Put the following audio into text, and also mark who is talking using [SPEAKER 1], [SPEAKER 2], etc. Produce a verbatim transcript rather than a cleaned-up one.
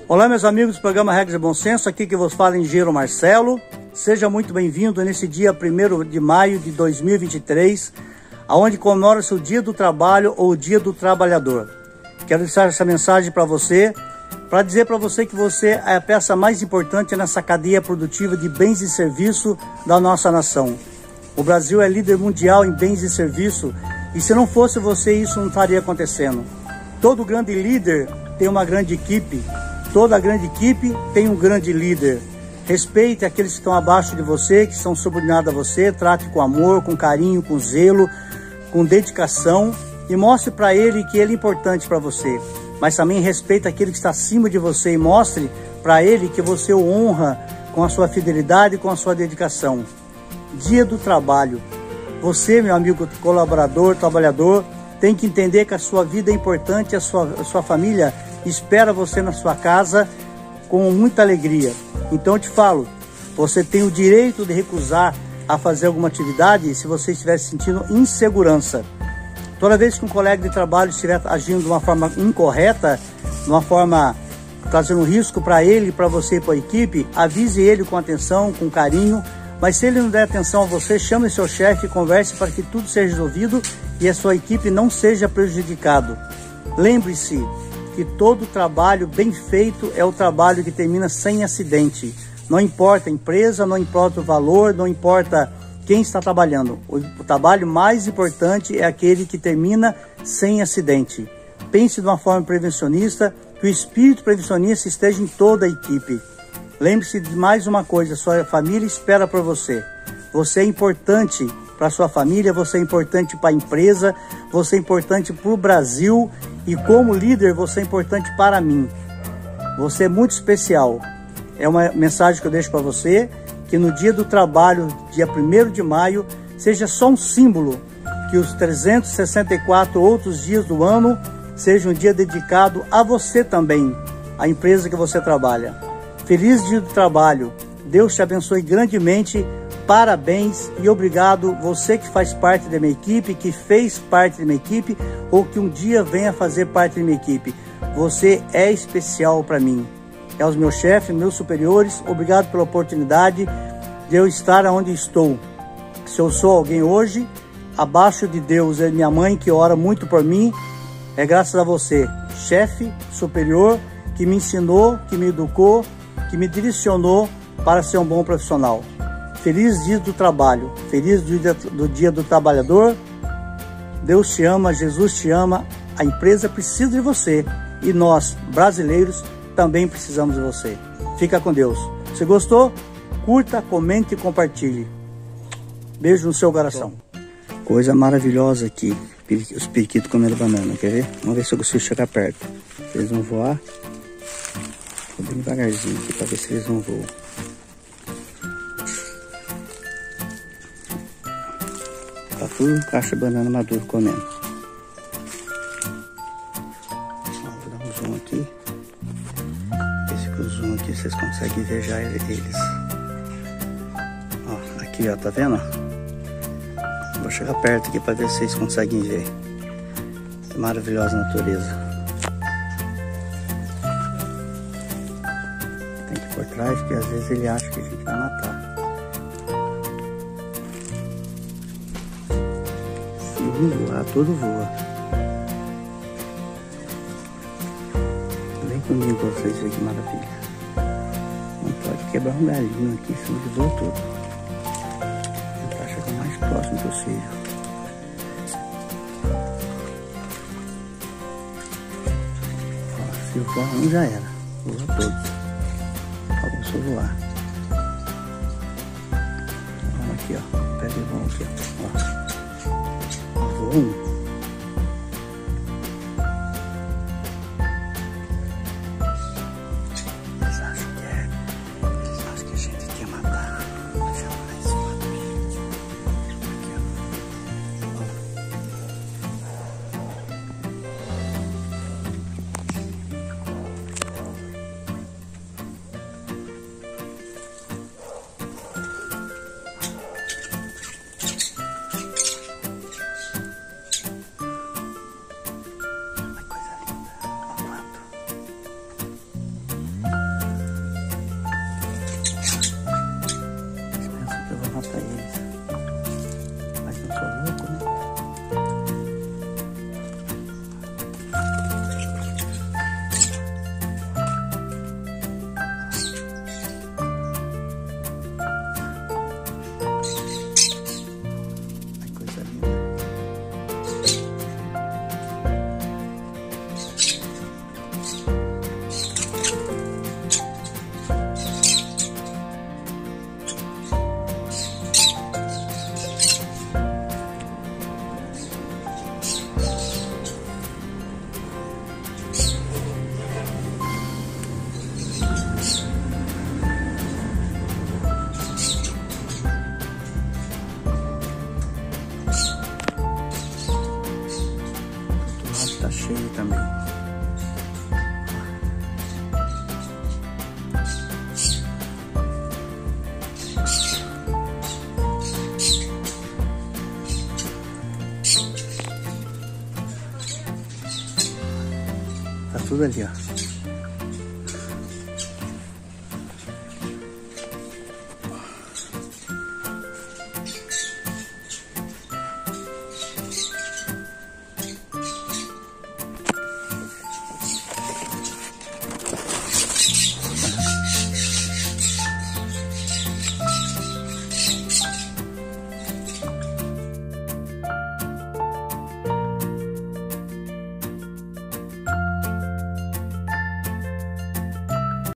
[SPEAKER 1] Olá, meus amigos do programa Regras e Bom Senso, aqui que vos fala Engenheiro Marcelo. Seja muito bem-vindo nesse dia primeiro de maio de dois mil e vinte e três, aonde comemora-se o Dia do Trabalho ou o Dia do Trabalhador. Quero deixar essa mensagem para você, para dizer para você que você é a peça mais importante nessa cadeia produtiva de bens e serviços da nossa nação. O Brasil é líder mundial em bens e serviços, e se não fosse você, isso não estaria acontecendo. Todo grande líder tem uma grande equipe, toda grande equipe tem um grande líder. Respeite aqueles que estão abaixo de você, que são subordinados a você, trate com amor, com carinho, com zelo, com dedicação e mostre para ele que ele é importante para você. Mas também respeite aquele que está acima de você e mostre para ele que você o honra com a sua fidelidade e com a sua dedicação. Dia do Trabalho. Você, meu amigo colaborador, trabalhador, tem que entender que a sua vida é importante, a sua, a sua família espera você na sua casa com muita alegria. Então eu te falo, você tem o direito de recusar a fazer alguma atividade se você estiver sentindo insegurança. Toda vez que um colega de trabalho estiver agindo de uma forma incorreta, de uma forma trazendo risco para ele, para você e para a equipe, avise ele com atenção, com carinho, mas se ele não der atenção a você, chame seu chefe e converse para que tudo seja resolvido e a sua equipe não seja prejudicado. Lembre-se que todo trabalho bem feito é o trabalho que termina sem acidente. Não importa a empresa, não importa o valor, não importa quem está trabalhando. O, o trabalho mais importante é aquele que termina sem acidente. Pense de uma forma prevencionista, que o espírito prevencionista esteja em toda a equipe. Lembre-se de mais uma coisa, sua família espera por você. Você é importante para a sua família, você é importante para a empresa, você é importante para o Brasil e como líder você é importante para mim. Você é muito especial. É uma mensagem que eu deixo para você, que no dia do trabalho, dia primeiro de maio, seja só um símbolo, que os trezentos e sessenta e quatro outros dias do ano sejam um dia dedicado a você também, a empresa que você trabalha. Feliz Dia do Trabalho. Deus te abençoe grandemente. Parabéns e obrigado você que faz parte da minha equipe, que fez parte da minha equipe ou que um dia venha fazer parte da minha equipe. Você é especial para mim. É aos meus chefes, meus superiores, obrigado pela oportunidade de eu estar onde estou. Se eu sou alguém hoje, abaixo de Deus é minha mãe que ora muito por mim, é graças a você, chefe superior, que me ensinou, que me educou, que me direcionou para ser um bom profissional. Feliz Dia do Trabalho, feliz dia do Dia do Trabalhador. Deus te ama, Jesus te ama, a empresa precisa de você e nós, brasileiros, também precisamos de você. Fica com Deus. Se gostou, curta, comente e compartilhe. Beijo no seu coração. Coisa maravilhosa aqui, os periquitos comendo banana, quer ver? Vamos ver se eu consigo chegar perto. Eles vão voar. Vou bem devagarzinho aqui para ver se eles não voam. Tá tudo caixa de banana maduro comendo. Ó, vou dar um zoom aqui. Esse que o zoom aqui vocês conseguem ver já eles. Ó, aqui ó, tá vendo? Vou chegar perto aqui para ver se vocês conseguem ver. Que maravilhosa natureza. Tem que ir por trás, porque às vezes ele acha que a gente vai matar. Voar, tudo voa. Vem comigo pra vocês verem que maravilha. Não pode quebrar um galinho aqui, senão que voa tudo. Tentar chegar o mais próximo possível. Ó, se voar um já era. Voa todos. Alguns só voar. Vamos aqui, ó. Pega e vamos aqui, ó. Um. Eles acham que é. Eles acham que a gente quer matar. Jamais. Aqui, ó. Tá tudo ali, ó.